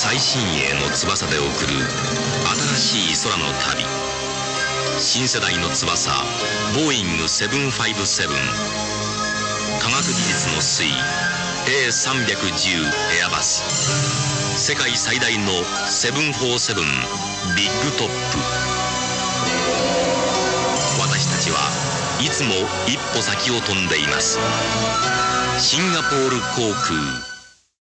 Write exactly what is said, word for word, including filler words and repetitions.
最新鋭の翼で送る新しい空の旅。新世代の翼ボーイングセブンファイブセブン、科学技術の粋 エーさんびゃくじゅう エアバス、世界最大のセブンフォーセブンビッグトップ。私たちはいつも一歩先を飛んでいます。シンガポール航空